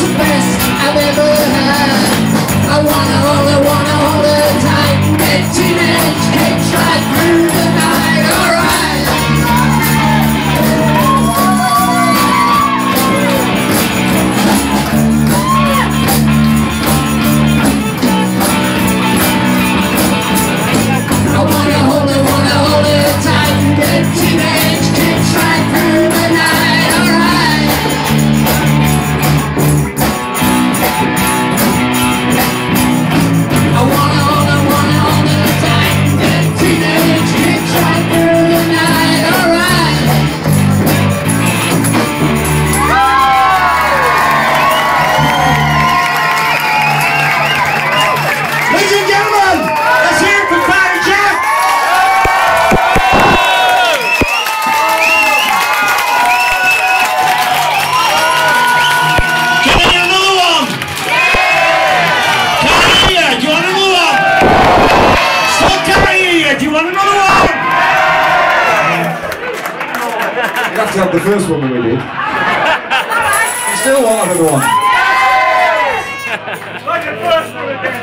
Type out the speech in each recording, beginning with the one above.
best I've ever had. I wanna hold it tight. Get teenage kicks right through the night. Alright. I wanna hold it tight. Get teenage kicks right through the night. Alright. I wanna hold it tight. Get teenage kicks right through the night. Alright. Ladies and gentlemen, let's hear it for Fatty Jack. Can I hear another one? Can I hear you? Do you want another one? Still can't hear you. Do you want another one? You have to have the first one that we did. You still want another one? Like the first one again.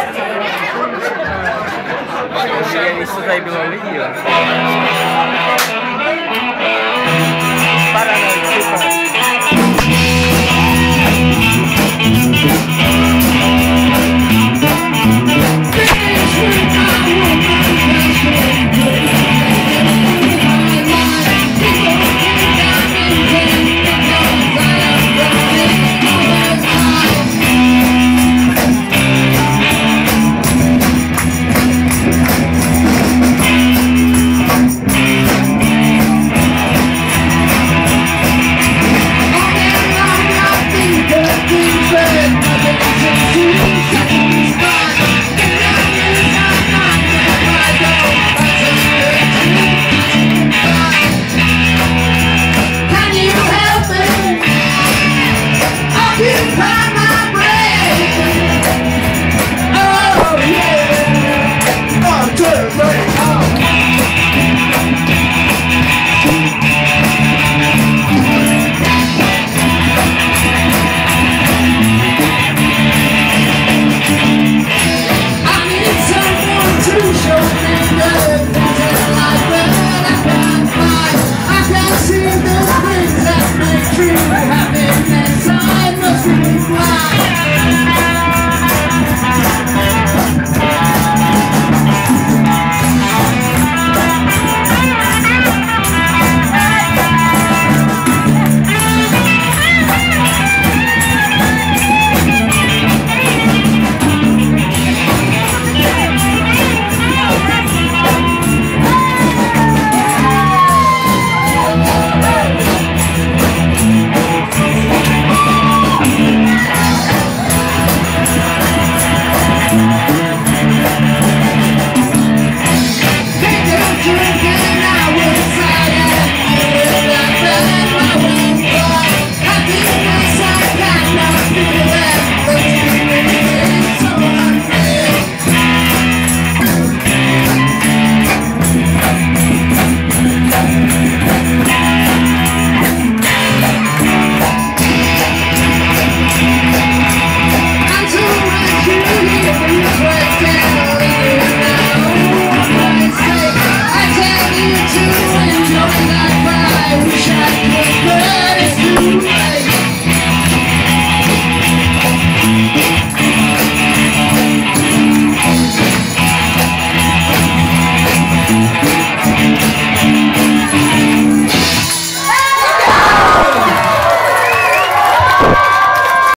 Isso daí pelo vídeo.